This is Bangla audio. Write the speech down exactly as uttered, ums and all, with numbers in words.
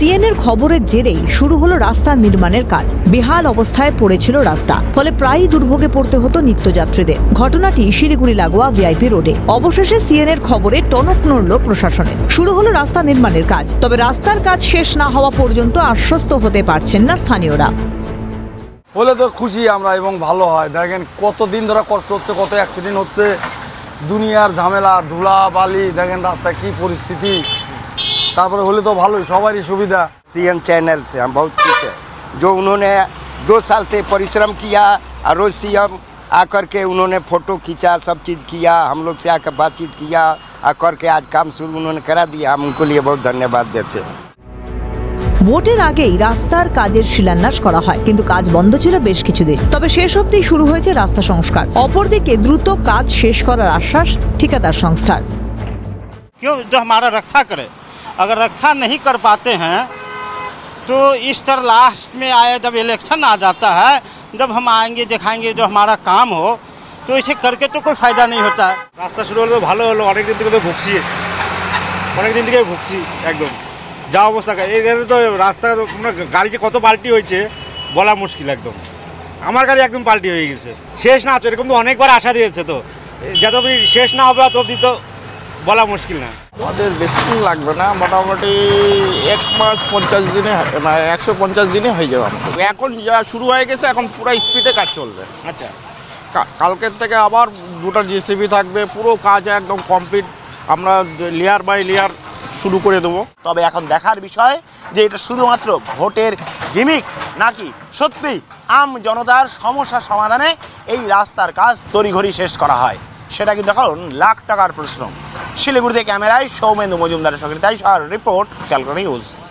সিএনএর খবরের জেরেই শুরু হলো রাস্তা নির্মাণের কাজ। বেহাল অবস্থায় পড়েছিল রাস্তা, ফলে প্রায়ই দুর্ভোগে পড়তে হতো নিত্যযাত্রীদের। ঘটনাটি শিলিগুড়ি লাগোয়া ভিআইপি রোডে। অবশেষে সিএনএর খবরে টনক নড়ল প্রশাসনের। শুরু হলো রাস্তা নির্মাণের কাজ। তবে রাস্তার কাজ শেষ না হওয়া পর্যন্ত আশ্বস্ত হতে পারছেন না স্থানীয়রা। হলে তো খুশি আমরা এবং ভালো হয়। দেখেন কতদিন ধরে কষ্ট হচ্ছে, কত অ্যাক্সিডেন্ট হচ্ছে, দুনিয়ার ঝামেলা, ধুলা বালি, দেখেন রাস্তায় কি পরিস্থিতি। तारपर होले तो भालो सवारी सुविधा। सीएम चैनल से हम बहुत खुश हैं, जो उन्होंने दो साल से परिश्रम किया और रोज सीएम आकर के उन्होंने फोटो खींचा, सब चीज़ किया, हम लोग से आकर बातचीत किया और करके आज काम शुरू उन्होंने करा दिया। हम उनको लिए बहुत धन्यवाद देते हैं। ভোটের আগেই রাস্তার কাজের শিলান্যাস করা হয়, কিন্তু কাজ বন্ধ ছিল বেশ কিছুদিন। তবে শেষ অবধি শুরু হয়েছে রাস্তা সংস্কার। অপরদিকে দ্রুত কাজ শেষ করার আশ্বাস ঠিকাদার সংস্থার। क्यों जो हमारा रक्षा करे, अगर रक्षा नहीं कर पाते हैं तो इस तरह लास्ट में आए जब इलेक्शन आ जाता है, जब हम आएंगे दिखाएंगे जो हमारा काम हो, तो इसे करके तो कोई फायदा नहीं होता है। रास्ता शुरू হলো ভালো হলো, অনেক দিন থেকে তো ভুগছি, অনেক দিন থেকে ভুগছি একদম যা অবস্থা। এখানে তো রাস্তা গাড়ি যে কত পাল্টি হয়েছে বলা মুশকিল একদম। আমার গাড়ি একদম পাল্টি হয়ে গেছে। শেষ না হচ্ছে, এরকম তো অনেকবার আশা দিয়েছে, তো যত শেষ না হবে ততদিন তো বলা মুশকিল না। আমাদের বেশি দিন লাগবে না, মোটামুটি এক মাস পঞ্চাশ দিনে না একশো পঞ্চাশ দিনে হয়ে যাবে। আমাদের এখন যা শুরু হয়ে গেছে, এখন পুরো স্পিডে কাজ চলবে। আচ্ছা, কালকের থেকে আবার দুটো জেসিবি থাকবে, পুরো কাজ একদম কমপ্লিট। আমরা লেয়ার বাই লেয়ার শুরু করে দেবো। তবে এখন দেখার বিষয় যে এটা শুধুমাত্র ভোটের গিমিক নাকি সত্যি আম জনতার সমস্যা সমাধানে এই রাস্তার কাজ তড়িঘড়ি শেষ করা হয়, সেটা কিন্তু এখন লাখ টাকার প্রশ্ন। শিলিগুড়িতে ক্যামেরায় সৌমেন্দু মজুমদারের সঙ্গে তাই রিপোর্ট ক্যালকাটা নিউজ।